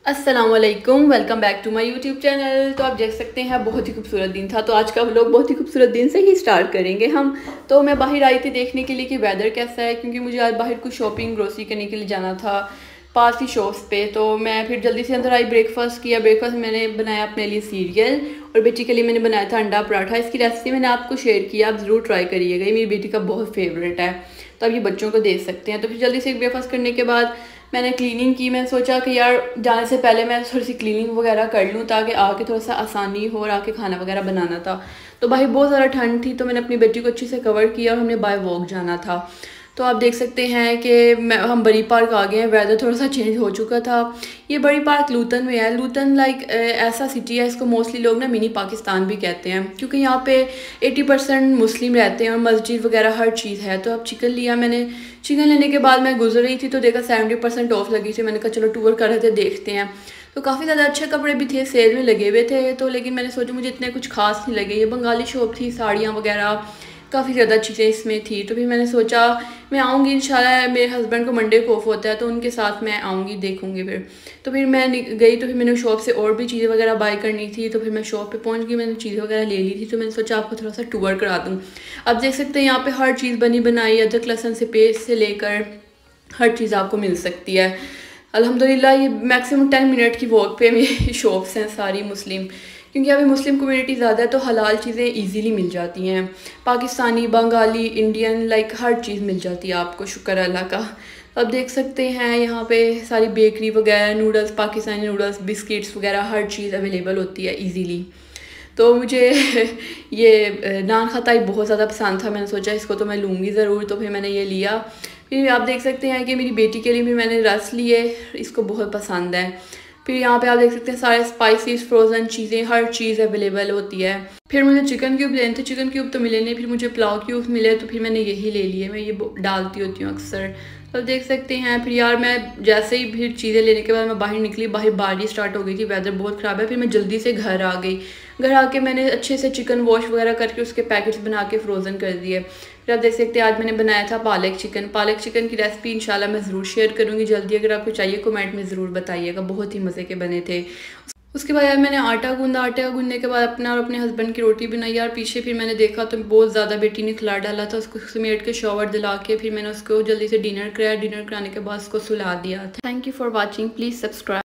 अस्सलाम वालेकुम, welcome back to my YouTube channel. तो आप देख सकते हैं बहुत ही खूबसूरत दिन था, तो आज का व्लॉग बहुत ही खूबसूरत दिन से ही स्टार्ट करेंगे हम। तो मैं बाहर आई थी देखने के लिए कि वेदर कैसा है, क्योंकि मुझे आज बाहर कुछ शॉपिंग ग्रोसरी करने के लिए जाना था पास ही शॉप्स पे। तो मैं फिर जल्दी से अंदर आई, ब्रेकफास्ट किया। ब्रेकफास्ट मैंने बनाया अपने लिए सीरियल और बेटी के लिए मैंने बनाया था अंडा पराठा। इसकी रेसिपी मैंने आपको शेयर किया, आप ज़रूर ट्राई करिएगा, ये मेरी बेटी का बहुत फेवरेट है, तो आप ये बच्चों को दे सकते हैं। तो फिर जल्दी से ब्रेकफास्ट करने के बाद मैंने क्लीनिंग की। मैंने सोचा कि यार जाने से पहले मैं थोड़ी सी क्लीनिंग वगैरह कर लूँ ताकि आके थोड़ा सा आसानी हो और आके खाना वगैरह बनाना था। तो भाई बहुत ज़्यादा ठंड थी, तो मैंने अपनी बेटी को अच्छे से कवर किया और हमने बाय वॉक जाना था। तो आप देख सकते हैं कि हम बड़ी पार्क आ गए हैं। वेदर थोड़ा सा चेंज हो चुका था। ये बड़ी पार्क लूटन में है। लूटन लाइक ऐसा सिटी है, इसको मोस्टली लोग ना मिनी पाकिस्तान भी कहते हैं, क्योंकि यहाँ पे 80% मुस्लिम रहते हैं और मस्जिद वगैरह हर चीज़ है। तो अब चिकन लिया मैंने। चिकन लेने के बाद मैं गुजर रही थी तो देखा 70% ऑफ लगी थी। मैंने कहा चलो टूर कर रहे थे, देखते हैं। तो काफ़ी ज़्यादा अच्छे कपड़े भी थे, सेल में लगे हुए थे। तो लेकिन मैंने सोचा मुझे इतने कुछ खास नहीं लगे। ये बंगाली शॉप थी, साड़ियाँ वगैरह काफ़ी ज़्यादा चीज़ें इसमें थी। तो फिर मैंने सोचा मैं आऊँगी इंशाल्लाह, मेरे हस्बैंड को मंडे को ऑफ होता है तो उनके साथ मैं आऊँगी, देखूँगी फिर। तो फिर मैं गई, तो फिर मैंने शॉप से और भी चीज़ें वगैरह बाय करनी थी। तो फिर मैं शॉप पे पहुँच गई, मैंने चीज़ें वगैरह ले ली थी। तो मैंने सोचा आपको थोड़ा सा टूर करा दूँ। अब देख सकते हैं यहाँ पे हर चीज़ बनी बनाई, अदरक लहसुन से पेस्ट से लेकर हर चीज़ आपको मिल सकती है। अल्हम्दुलिल्लाह ये मैक्सिमम 10 मिनट की वॉक पे मेरी शॉप्स हैं सारी मुस्लिम, क्योंकि अभी मुस्लिम कम्युनिटी ज़्यादा है तो हलाल चीज़ें इजीली मिल जाती हैं। पाकिस्तानी, बंगाली, इंडियन लाइक हर चीज़ मिल जाती है आपको, शुक्र अल्लाह का। अब देख सकते हैं यहाँ पे सारी बेकरी वगैरह, नूडल्स, पाकिस्तानी नूडल्स, बिस्किट्स वगैरह हर चीज़ अवेलेबल होती है ईजीली। तो मुझे ये नान खताई बहुत ज़्यादा पसंद था। मैंने सोचा इसको तो मैं लूँगी ज़रूर, तो फिर मैंने ये लिया। फिर आप देख सकते हैं कि मेरी बेटी के लिए भी मैंने रस लिए, इसको बहुत पसंद है। फिर यहाँ पे आप देख सकते हैं सारे स्पाइसेस, फ्रोज़न चीज़ें, हर चीज़ अवेलेबल होती है। फिर मुझे चिकन क्यूब लेने थे, चिकन क्यूब तो मिले नहीं। फिर मुझे पुलाव क्यूब मिले, तो फिर मैंने यही ले लिए। मैं ये डालती होती हूँ अक्सर। तो देख सकते हैं फिर यार मैं जैसे ही फिर चीज़ें लेने के बाद मैं बाहर निकली, बाहर बारिश स्टार्ट हो गई थी, वेदर बहुत ख़राब है। फिर मैं जल्दी से घर आ गई। घर आके मैंने अच्छे से चिकन वॉश वगैरह करके उसके पैकेट्स बना के फ्रोज़न कर दिए। फिर आप देख सकते हैं आज मैंने बनाया था पालक चिकन। पालक चिकन की रेसिपी इंशाल्लाह मैं ज़रूर शेयर करूँगी जल्दी। अगर आपको चाहिए कमेंट में ज़रूर बताइएगा, बहुत ही मज़े के बने थे। उसके बाद यार मैंने आटा गूंदा। आटा गूंदने के बाद अपना और अपने हस्बैंड की रोटी बनाई। यार पीछे फिर मैंने देखा तो बहुत ज़्यादा बेटी ने खिला डाला था, उसको समेट के शॉवर दिला के फिर मैंने उसको जल्दी से डिनर कराया। डिनर कराने के बाद उसको सुला दिया था। Thank you for watching, please subscribe.